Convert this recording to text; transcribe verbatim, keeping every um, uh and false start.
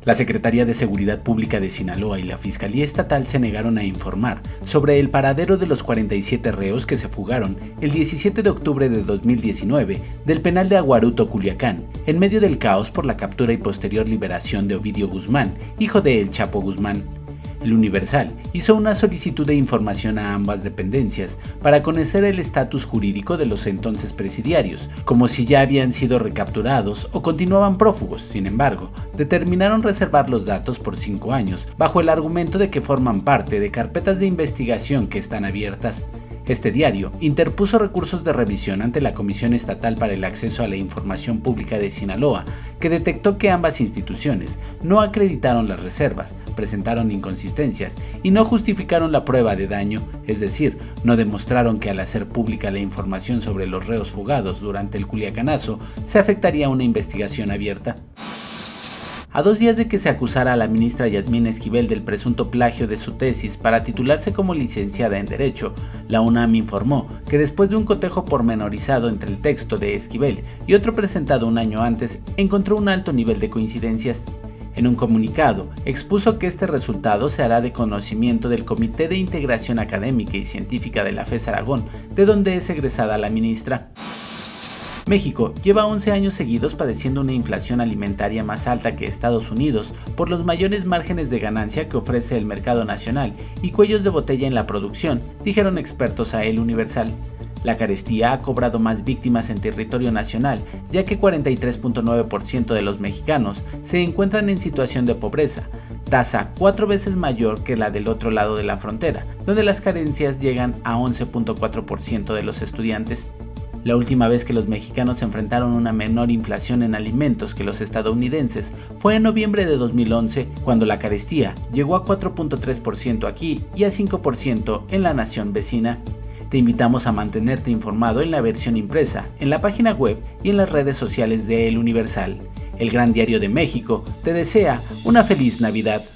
La Secretaría de Seguridad Pública de Sinaloa y la Fiscalía Estatal se negaron a informar sobre el paradero de los cuarenta y siete reos que se fugaron el diecisiete de octubre de dos mil diecinueve del penal de Aguaruto, Culiacán, en medio del caos por la captura y posterior liberación de Ovidio Guzmán, hijo de El Chapo Guzmán. El Universal hizo una solicitud de información a ambas dependencias para conocer el estatus jurídico de los entonces presidiarios, como si ya habían sido recapturados o continuaban prófugos. Sin embargo, determinaron reservar los datos por cinco años, bajo el argumento de que forman parte de carpetas de investigación que están abiertas. Este diario interpuso recursos de revisión ante la Comisión Estatal para el Acceso a la Información Pública de Sinaloa, que detectó que ambas instituciones no acreditaron las reservas, presentaron inconsistencias y no justificaron la prueba de daño, es decir, no demostraron que al hacer pública la información sobre los reos fugados durante el Culiacanazo se afectaría una investigación abierta. A dos días de que se acusara a la ministra Yasmín Esquivel del presunto plagio de su tesis para titularse como licenciada en Derecho, la UNAM informó que después de un cotejo pormenorizado entre el texto de Esquivel y otro presentado un año antes, encontró un alto nivel de coincidencias. En un comunicado, expuso que este resultado se hará de conocimiento del Comité de Integración Académica y Científica de la FES Aragón, de donde es egresada la ministra. México lleva once años seguidos padeciendo una inflación alimentaria más alta que Estados Unidos por los mayores márgenes de ganancia que ofrece el mercado nacional y cuellos de botella en la producción, dijeron expertos a El Universal. La carestía ha cobrado más víctimas en territorio nacional, ya que cuarenta y tres punto nueve por ciento de los mexicanos se encuentran en situación de pobreza, tasa cuatro veces mayor que la del otro lado de la frontera, donde las carencias llegan a once punto cuatro por ciento de los estudiantes. La última vez que los mexicanos enfrentaron una menor inflación en alimentos que los estadounidenses fue en noviembre de dos mil once, cuando la carestía llegó a cuatro punto tres por ciento aquí y a cinco por ciento en la nación vecina. Te invitamos a mantenerte informado en la versión impresa, en la página web y en las redes sociales de El Universal. El Gran Diario de México te desea una feliz Navidad.